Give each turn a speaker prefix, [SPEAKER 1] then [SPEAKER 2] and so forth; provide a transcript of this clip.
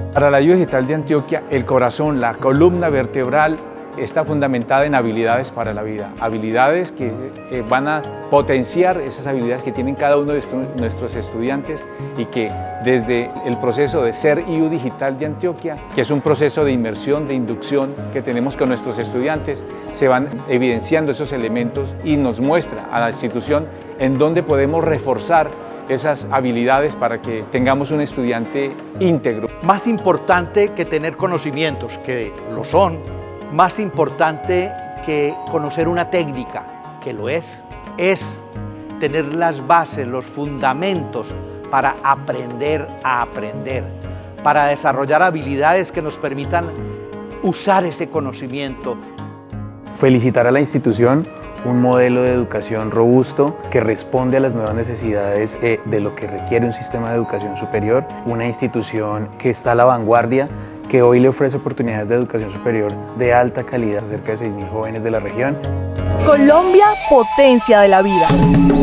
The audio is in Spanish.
[SPEAKER 1] Para la Ayuda Digital de Antioquia, el corazón, la columna vertebral, está fundamentada en habilidades para la vida, habilidades que van a potenciar esas habilidades que tienen cada uno de nuestros estudiantes y que desde el proceso de Ser IU Digital de Antioquia, que es un proceso de inmersión, de inducción que tenemos con nuestros estudiantes, se van evidenciando esos elementos y nos muestra a la institución en dónde podemos reforzar esas habilidades para que tengamos un estudiante íntegro.
[SPEAKER 2] Más importante que tener conocimientos, que lo son, más importante que conocer una técnica, que lo es tener las bases, los fundamentos para aprender a aprender, para desarrollar habilidades que nos permitan usar ese conocimiento.
[SPEAKER 3] Felicitar a la institución, un modelo de educación robusto que responde a las nuevas necesidades de lo que requiere un sistema de educación superior, una institución que está a la vanguardia, que hoy le ofrece oportunidades de educación superior de alta calidad a cerca de 6.000 jóvenes de la región.
[SPEAKER 4] Colombia, potencia de la vida.